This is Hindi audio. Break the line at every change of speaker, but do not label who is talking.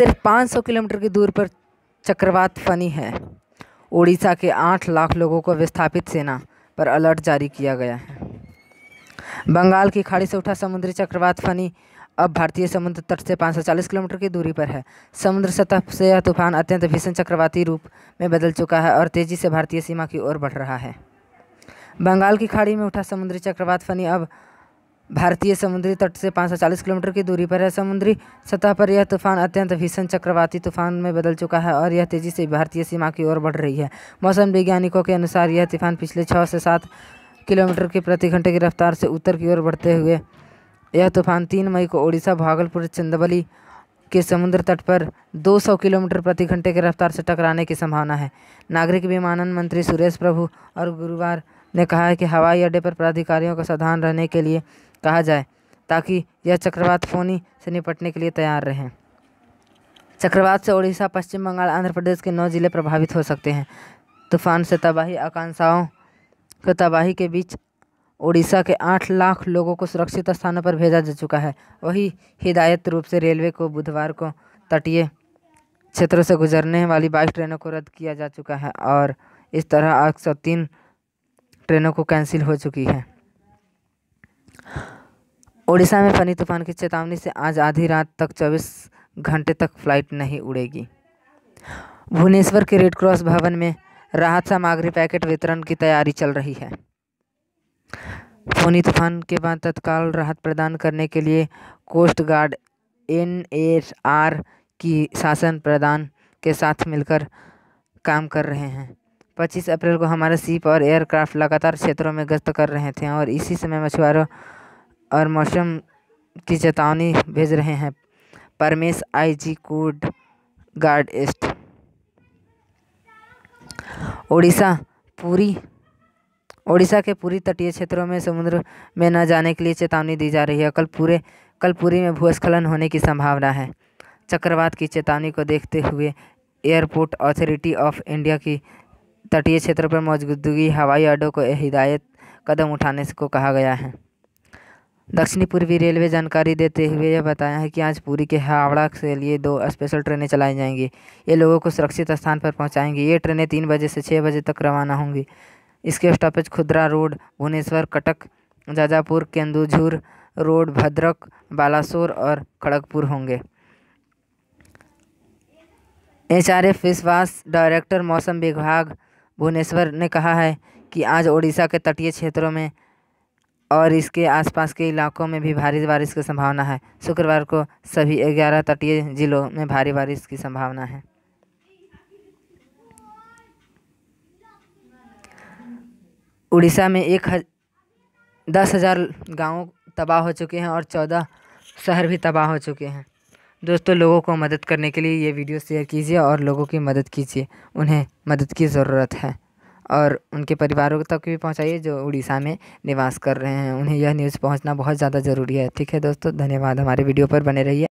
सिर्फ 500 किलोमीटर की दूर पर चक्रवात फनी है। उड़ीसा के 8 लाख लोगों को विस्थापित सेना पर अलर्ट जारी किया गया है। बंगाल की खाड़ी से उठा समुद्री चक्रवात फनी अब भारतीय समुद्र तट से 540 किलोमीटर की दूरी पर है। समुद्र सतह से यह तूफान अत्यंत भीषण चक्रवाती रूप में बदल चुका है और तेजी से भारतीय सीमा की ओर बढ़ रहा है। बंगाल की खाड़ी में उठा समुद्री चक्रवात फनी अब भारतीय समुद्री तट से 540 किलोमीटर की दूरी पर है। समुद्री सतह पर यह तूफान अत्यंत भीषण चक्रवाती तूफान में बदल चुका है और यह तेजी से भारतीय सीमा की ओर बढ़ रही है। मौसम वैज्ञानिकों के अनुसार यह तूफान पिछले 6 से 7 किलोमीटर की प्रति घंटे की रफ्तार से उत्तर की ओर बढ़ते हुए यह तूफान 3 मई को ओडिशा भागलपुर चंदबली के समुद्र तट पर 200 किलोमीटर प्रति घंटे की रफ्तार से टकराने की संभावना है। नागरिक विमानन मंत्री सुरेश प्रभु और गुरुवार ने कहा है कि हवाई अड्डे पर प्राधिकारियों को सावधान रहने के लिए कहा जाए ताकि यह चक्रवात फोनी से निपटने के लिए तैयार रहें। चक्रवात से ओडिशा, पश्चिम बंगाल, आंध्र प्रदेश के 9 जिले प्रभावित हो सकते हैं। तूफान से तबाही आकांक्षाओं की तबाही के बीच ओडिशा के 8 लाख लोगों को सुरक्षित स्थानों पर भेजा जा चुका है। वहीं हिदायत रूप से रेलवे को बुधवार को तटीय क्षेत्रों से गुजरने वाली 22 ट्रेनों को रद्द किया जा चुका है और इस तरह 103 ट्रेनों को कैंसिल हो चुकी है। ओडिशा में फनी तूफान की चेतावनी से आज आधी रात तक 24 घंटे तक फ्लाइट नहीं उड़ेगी। भुवनेश्वर के रेड क्रॉस भवन में राहत सामग्री पैकेट वितरण की तैयारी चल रही है। फोनी तूफान के बाद तत्काल राहत प्रदान करने के लिए कोस्ट गार्ड NSR की शासन प्रदान के साथ मिलकर काम कर रहे हैं। 25 अप्रैल को हमारे शिप और एयरक्राफ्ट लगातार क्षेत्रों में गश्त कर रहे थे और इसी समय मछुआरों और मौसम की चेतावनी भेज रहे हैं। Paramesh IG coast guard east. Odisha के पूरी तटीय क्षेत्रों में समुद्र में न जाने के लिए चेतावनी दी जा रही है। कल पुरी में भूस्खलन होने की संभावना है। चक्रवात की चेतावनी को देखते हुए एयरपोर्ट अथॉरिटी ऑफ इंडिया की तटीय क्षेत्र पर मौजूदगी हवाई अड्डों को हिदायत कदम उठाने को कहा गया है। दक्षिणी पूर्वी रेलवे जानकारी देते हुए यह बताया है कि आज पुरी के हावड़ा के लिए 2 स्पेशल ट्रेनें चलाई जाएंगी। ये लोगों को सुरक्षित स्थान पर पहुंचाएंगी। ये ट्रेनें 3 बजे से 6 बजे तक रवाना होंगी। इसके स्टॉपेज खुदरा रोड, भुवनेश्वर, कटक, जाजापुर, केंदुझर रोड, भद्रक, बालासोर और खड़गपुर होंगे। HRF विश्वास डायरेक्टर मौसम विभाग भुवनेश्वर ने कहा है कि आज ओडिशा के तटीय क्षेत्रों में और इसके आसपास के इलाकों में भी भारी बारिश की संभावना है। शुक्रवार को सभी 11 तटीय जिलों में भारी बारिश की संभावना है। उड़ीसा में 10,000 गांव तबाह हो चुके हैं और 14 शहर भी तबाह हो चुके हैं। दोस्तों, लोगों को मदद करने के लिए ये वीडियो शेयर कीजिए और लोगों की मदद कीजिए। उन्हें मदद की ज़रूरत है और उनके परिवारों तक भी पहुंचाइए जो उड़ीसा में निवास कर रहे हैं। उन्हें यह न्यूज़ पहुंचना बहुत ज़्यादा ज़रूरी है। ठीक है दोस्तों, धन्यवाद। हमारे वीडियो पर बने रहिए।